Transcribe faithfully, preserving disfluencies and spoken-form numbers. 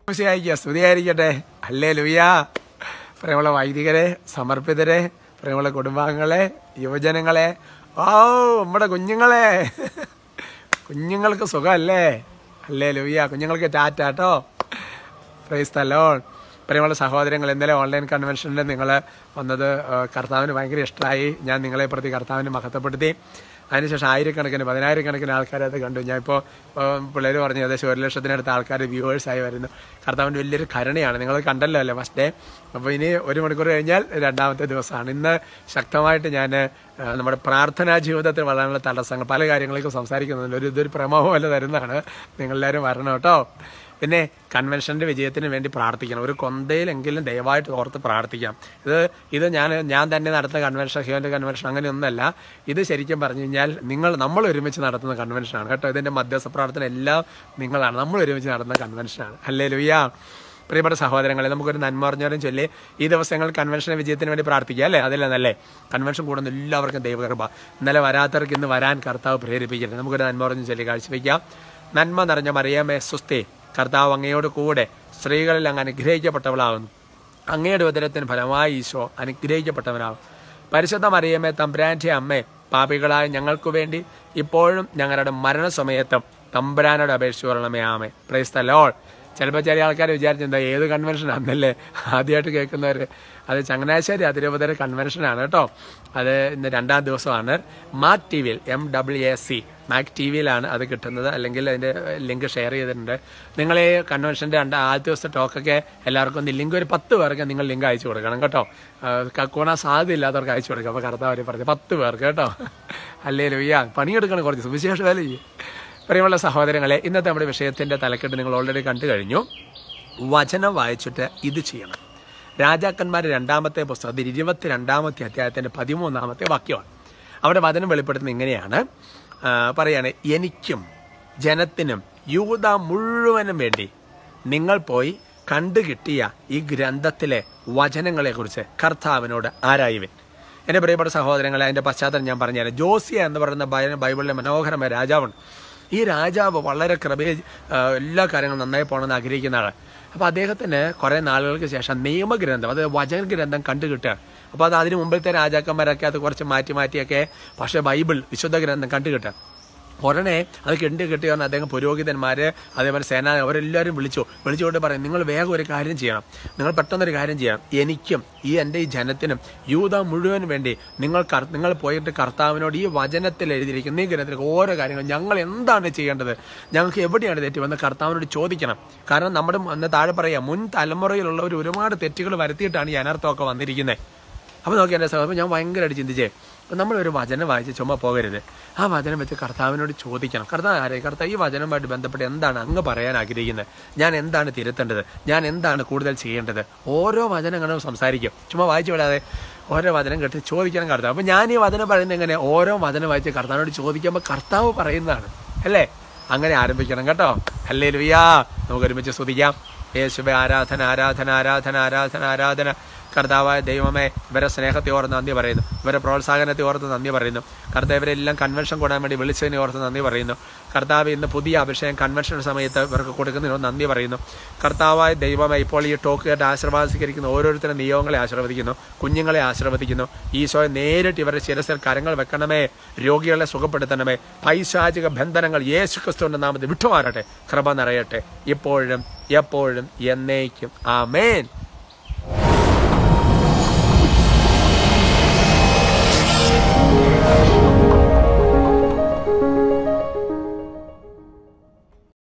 സ്തുതിയായിരിക്കട്ടെ. ഹല്ലേലൂയാ. പ്രിയമുള്ള വൈദികരെ, സമർപ്പിതരെ, പ്രിയമുള്ള കുടുംബാംഗങ്ങളെ, യുവജനങ്ങളെ, ഓ നമ്മുടെ കുഞ്ഞുങ്ങളെ, കുഞ്ഞുങ്ങൾക്ക് സുഖമല്ലേ? ഹല്ലേലൂയാ. കുഞ്ഞുങ്ങൾക്ക് ടാറ്റാട്ടോ. Price the Lord. പ്രിയമുള്ള സഹോദരങ്ങൾ, ഇന്നലെ ഓൺലൈൻ കൺവെൻഷനിൽ നിങ്ങൾ വന്നത് കർത്താവിന് ഭയങ്കര ഇഷ്ടമായി. ഞാൻ നിങ്ങളെ പ്രതി കർത്താവിനെ മഹത്വപ്പെടുത്തി. അതിനുശേഷം ആയിരക്കണക്കിന് പതിനായിരക്കണക്കിന് ആൾക്കാരത് കണ്ടു. ഞാൻ ഇപ്പോൾ പിള്ളേർ പറഞ്ഞു ഏകദേശം ഒരു ലക്ഷത്തിനടുത്ത് ആൾക്കാർ വ്യൂവേഴ്സായി വരുന്നു. കർത്താവിൻ്റെ വലിയൊരു കരുണയാണ്. നിങ്ങൾ കണ്ടല്ലോ അല്ലേ ഫസ്റ്റ് ഡേ. അപ്പോൾ ഇനി ഒരു മണിക്കൂർ കഴിഞ്ഞാൽ രണ്ടാമത്തെ ദിവസമാണ്. ഇന്ന് ശക്തമായിട്ട് ഞാൻ നമ്മുടെ പ്രാർത്ഥനാ ജീവിതത്തിൽ വളരാനുള്ള തടസ്സങ്ങൾ പല കാര്യങ്ങളേക്കും സംസാരിക്കുന്നുണ്ട്. ഒരു ഇതൊരു പ്രമോഹം പോലെ തരുന്നതാണ്. നിങ്ങളെല്ലാവരും വരണം കേട്ടോ. പിന്നെ കൺവെൻഷൻ്റെ വിജയത്തിന് വേണ്ടി പ്രാർത്ഥിക്കണം. ഒരു കൊന്തയിലെങ്കിലും ദയവായിട്ട് ഓർത്ത് പ്രാർത്ഥിക്കാം. ഇത് ഇത് ഞാൻ ഞാൻ തന്നെ നടത്തുന്ന കൺവെൻഷൻ, ഹിയോൻ്റെ കൺവെൻഷൻ അങ്ങനെയൊന്നല്ല. ഇത് ശരിക്കും പറഞ്ഞു കഴിഞ്ഞാൽ നിങ്ങൾ നമ്മൾ ഒരുമിച്ച് നടത്തുന്ന കൺവെൻഷനാണ് കേട്ടോ. ഇതിൻ്റെ മധ്യസ്ഥ പ്രാർത്ഥന എല്ലാം നിങ്ങളാണ്. നമ്മൾ ഒരുമിച്ച് നടത്തുന്ന കൺവെൻഷനാണ്. ഹല്ലേലൂയാ. പ്രിയപ്പെട്ട സഹോദരങ്ങളെ, നമുക്കൊരു നന്മ അറിഞ്ഞവരും ചൊല്ലി ഈ ദിവസങ്ങൾ കൺവെൻഷൻ വിജയത്തിന് വേണ്ടി പ്രാർത്ഥിക്കുക അല്ലേ? അതല്ല നല്ലേ? കൺവെൻഷൻ കൂടുന്ന എല്ലാവർക്കും ദൈവകൃപ. ഇന്നലെ വരാത്തവർക്ക് ഇന്ന് വരാൻ കർത്താവ് പ്രേരിപ്പിക്കരുത്. നമുക്കൊരു നന്മ അറിഞ്ഞ് ചൊല്ലി കാഴ്ചവെക്കാം. നന്മ നിറഞ്ഞ മറിയമേ സ്വസ്തി, കർത്താവ് അങ്ങയോട് കൂടെ സ്ത്രീകളിൽ അങ്ങ് അനുഗ്രഹിക്കപ്പെട്ടവളാകുന്നു. അങ്ങയുടെ ഉദരത്തിന് ഫലമായി ഈശോ അനുഗ്രഹിക്കപ്പെട്ടവനാകും. പരിശുദ്ധ മറിയമേ തമ്പുരാന്റെ അമ്മേ, പാപികളായ ഞങ്ങൾക്ക് വേണ്ടി ഇപ്പോഴും ഞങ്ങളുടെ മരണസമയത്തും തമ്പുരാനോട് അപേക്ഷിച്ചു കൊള്ളണമേ. ആമേ. Praise the lord. ചിലപ്പോൾ ചില ആൾക്കാർ വിചാരിച്ചെന്താ ഏത് കൺവെൻഷനാണെന്നല്ലേ ആദ്യമായിട്ട് കേൾക്കുന്നവർ. അത് ചങ്ങനാശ്ശേരി അതിരൂപതയുടെ കൺവെൻഷനാണ് കേട്ടോ. അത് ഇന്ന് രണ്ടാം ദിവസമാണ്. മാക് ടി വിയിൽ M W A C Mac T വിയിലാണ് അത് കിട്ടുന്നത്. അല്ലെങ്കിൽ അതിൻ്റെ ലിങ്ക് ഷെയർ ചെയ്തിട്ടുണ്ട്. നിങ്ങൾ ഈ കൺവെൻഷൻ്റെ രണ്ട് ആദ്യ ദിവസത്തെ ടോക്കൊക്കെ എല്ലാവർക്കും ഒന്ന് ലിങ്ക് ഒരു പത്ത് പേർക്ക് നിങ്ങൾ ലിങ്ക് അയച്ചു കൊടുക്കണം കേട്ടോ. കൂടാൻ സാധ്യത ഇല്ലാത്തവർക്ക് അയച്ചു കൊടുക്കുക. അപ്പോൾ കർത്താവ് പറഞ്ഞു പത്ത് പേർക്ക് കേട്ടോ. ഹല്ലേലൂയാ. പണിയെടുക്കണം, കുറച്ച് സുവിശേഷ വേല ചെയ്യും. പ്രിയമുള്ള സഹോദരങ്ങളെ, ഇന്നത്തെ നമ്മുടെ വിഷയത്തിൻ്റെ തലക്കെട്ട് നിങ്ങൾ ഓൾറെഡി കണ്ടു കഴിഞ്ഞു. വചനം വായിച്ചിട്ട് ഇത് ചെയ്യണം. രാജാക്കന്മാർ രണ്ടാമത്തെ പുസ്തകത്തിൽ ഇരുപത്തിരണ്ടാമത്തെ അധ്യായത്തിൻ്റെ പതിമൂന്നാമത്തെ വാക്യമാണ്. അവിടെ വചനം വെളിപ്പെടുത്തുന്നത് ഇങ്ങനെയാണ്. പറയാണ്, എനിക്കും ജനത്തിനും യൂദ മുഴുവനും വേണ്ടി നിങ്ങൾ പോയി കണ്ടുകിട്ടിയ ഈ ഗ്രന്ഥത്തിലെ വചനങ്ങളെക്കുറിച്ച് കർത്താവിനോട് ആരായുവിൻ. എൻ്റെ പ്രിയപ്പെട്ട സഹോദരങ്ങളെ, അതിൻ്റെ പശ്ചാത്തലം ഞാൻ പറഞ്ഞുതരാം. ജോസിയ എന്ന് പറയുന്ന ബൈബിളിലെ മനോഹരമായ രാജാവാണ്. ഈ രാജാവ് വളരെ കൃപയെ എല്ലാ കാര്യങ്ങളും നന്നായി പോകണമെന്ന് ആഗ്രഹിക്കുന്ന ആളാണ്. അപ്പോൾ അദ്ദേഹത്തിന് കുറേ നാളുകൾക്ക് ശേഷം നിയമഗ്രന്ഥം, അത് വചനഗ്രന്ഥം കണ്ടുകിട്ടുകയാണ്. അപ്പോൾ അത് അതിന് മുമ്പിലത്തെ രാജാക്കന്മാരൊക്കെ അത് കുറച്ച് മാറ്റി മാറ്റിയൊക്കെ പക്ഷേ ബൈബിൾ വിശുദ്ധ ഗ്രന്ഥം കണ്ടുകിട്ടുക. ഉടനെ അത് കണ്ടു കിട്ടിയാണ് അദ്ദേഹം പുരോഹിതന്മാർ, അതേപോലെ സേന, അവരെല്ലാവരും വിളിച്ചു വിളിച്ചുകൊണ്ട് പറയും, നിങ്ങൾ വേഗം ഒരു കാര്യം ചെയ്യണം, നിങ്ങൾ പെട്ടെന്നൊരു കാര്യം ചെയ്യണം. എനിക്കും ഈ എൻ്റെ ഈ ജനത്തിനും യൂദ മുഴുവൻ വേണ്ടി നിങ്ങൾ നിങ്ങൾ പോയിട്ട് കർത്താവിനോട് ഈ വചനത്തിൽ എഴുതിയിരിക്കുന്ന ഈ ഗ്രന്ഥത്തിൽ ഓരോ കാര്യങ്ങളും ഞങ്ങൾ എന്താണ് ചെയ്യേണ്ടത്, ഞങ്ങൾക്ക് എവിടെയാണ് തെറ്റ് വന്ന് കർത്താവിനോട് ചോദിക്കണം. കാരണം നമ്മുടെ അന്ന് താഴെ പറയാം, മുൻ തലമുറയിലുള്ളവർ ഒരുപാട് തെറ്റുകൾ വരുത്തിയിട്ടാണ് ഈ അനർത്ഥമൊക്കെ വന്നിരിക്കുന്നത്. അപ്പോൾ നോക്കി എൻ്റെ സഹോദരൻ, ഞാൻ ഭയങ്കരമായിട്ട് ചിന്തിച്ചേ, നമ്മളൊരു വചനം വായിച്ച് ചുമ പോകരുത്. ആ വചനം വെച്ച് കർത്താവിനോട് ചോദിക്കണം, കർത്താവ് ആരെ കർത്താവ് ഈ വചനവുമായിട്ട് ബന്ധപ്പെട്ട് എന്താണ് അങ്ങ് പറയാൻ ആഗ്രഹിക്കുന്നത്, ഞാൻ എന്താണ് തിരുത്തേണ്ടത്, ഞാൻ എന്താണ് കൂടുതൽ ചെയ്യേണ്ടത്. ഓരോ വചനങ്ങളും സംസാരിക്കും, ചുമ വായിച്ചു വിടാതെ ഓരോ വചനം കേട്ട് ചോദിക്കണം കർത്താവ്. അപ്പോൾ ഞാൻ ഈ വചനം പറയുന്നത് എങ്ങനെ, ഓരോ വചനം വായിച്ച് കർത്താവിനോട് ചോദിക്കുമ്പോൾ കർത്താവ് പറയുന്നതാണ് അല്ലേ. അങ്ങനെ ആരംഭിക്കണം കേട്ടോ. ഹല്ലേലൂയാ. നമുക്ക് ഒരുമിച്ച് സ്തുതിക്കാം. യേശുവേ, ആരാധന ആരാധന ആരാധന ആരാധന ആരാധന. കർത്താവായ ദൈവമേ, ഇവരെ സ്നേഹത്തെ ഓർത്ത് നന്ദി പറയുന്നു, ഇവരെ പ്രോത്സാഹനത്തെ ഓർത്ത് നന്ദി പറയുന്നു. കർത്താവ് ഇവരെല്ലാം കൺവെൻഷൻ കൂടാൻ വേണ്ടി വിളിച്ചതിനെ ഓർത്ത് നന്ദി പറയുന്നു. കർത്താവ് ഇന്ന് പുതിയ അഭിഷേകം കൺവെൻഷൻ സമയത്ത് ഇവർക്ക് കൊടുക്കുന്നതിനോട് നന്ദി പറയുന്നു. കർത്താവായ ദൈവമേ, ഇപ്പോൾ ഈ ടോക്ക് കേട്ട് ആശീർവാദിച്ചിരിക്കുന്ന ഓരോരുത്തരും നിയോഗങ്ങളെ ആശീർവദിക്കുന്നു, കുഞ്ഞുങ്ങളെ ആശീർവദിക്കുന്നു. ഈശോയെ നേരിട്ട് ഇവരുടെ ശിരസിൽ കരങ്ങൾ വെക്കണമേ, രോഗികളെ സുഖപ്പെടുത്തണമേ. പൈശാചിക ബന്ധനങ്ങൾ യേശു ക്രിസ്തുവിന്റെ നാമത്തിൽ വിട്ടുമാറട്ടെ. കൃപ നിറയട്ടെ ഇപ്പോഴും എപ്പോഴും എന്നേക്കും. ആമേൻ.